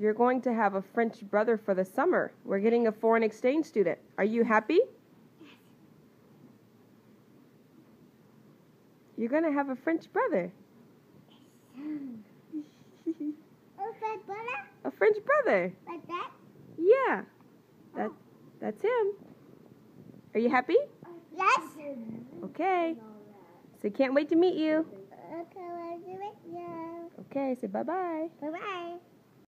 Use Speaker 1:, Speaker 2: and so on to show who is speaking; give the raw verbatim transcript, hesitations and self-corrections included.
Speaker 1: You're going to have a French brother for the summer. We're getting a foreign exchange student. Are you happy? You're going to have a French brother.
Speaker 2: A French brother?
Speaker 1: A French brother.
Speaker 2: Like that?
Speaker 1: Yeah. That, that's him. Are you happy?
Speaker 2: Yes.
Speaker 1: Okay. So can't wait to meet you.
Speaker 2: Okay, well, do it. Yeah.
Speaker 1: Okay, say bye-bye.
Speaker 2: Bye-bye.